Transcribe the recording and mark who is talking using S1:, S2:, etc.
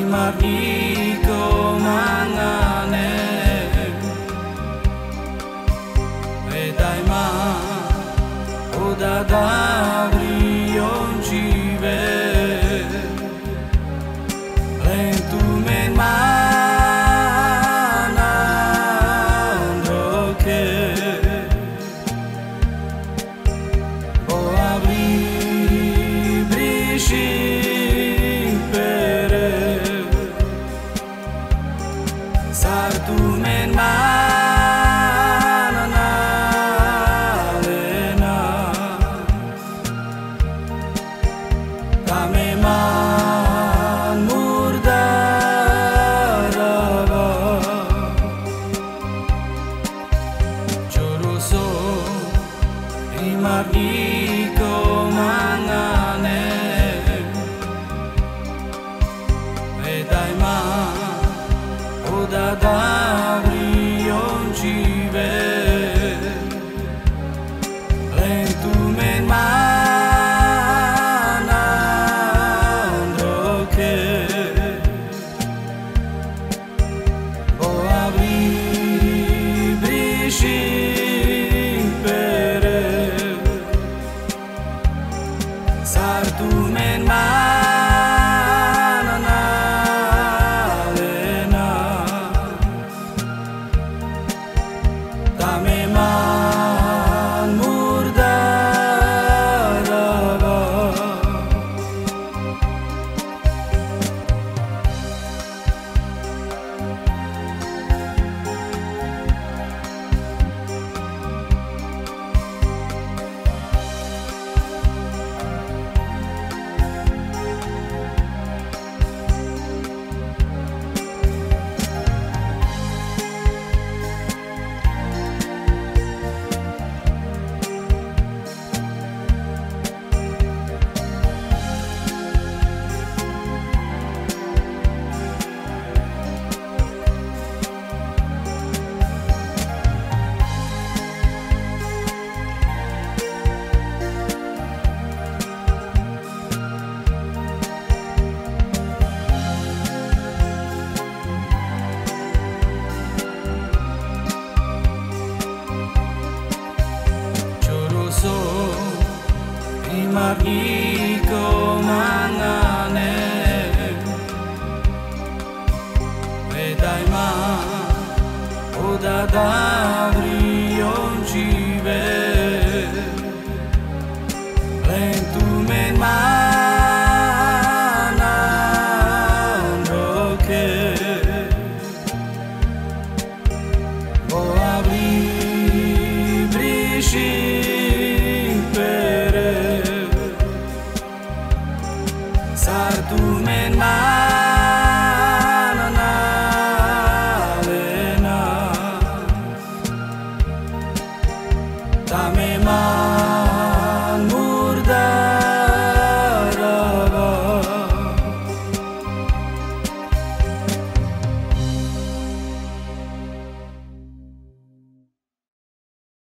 S1: Mariko mangane Vedai ma Oda davri oncive Lentu men manandro che Bo abri brishi Sartu men manana vena Dame man murdarava Choroso Mariko mangane Vedai ma Oda davri oncive Lentu men manandro che Bo abri brishi pere Sartu men Dame man murdarava Mariko mangane Vedai ma Oda davri oncive Lentu men manandro che Bo abri brishi Sartu men